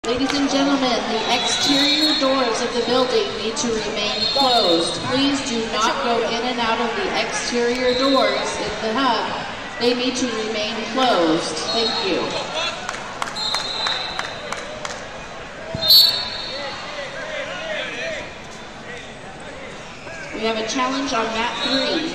Ladies and gentlemen, the exterior doors of the building need to remain closed. Please do not go in and out of the exterior doors in the hub. They need to remain closed. Thank you. We have a challenge on mat 3.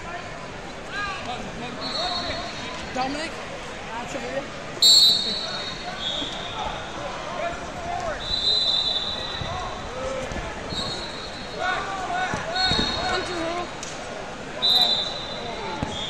Dominic, that's over here.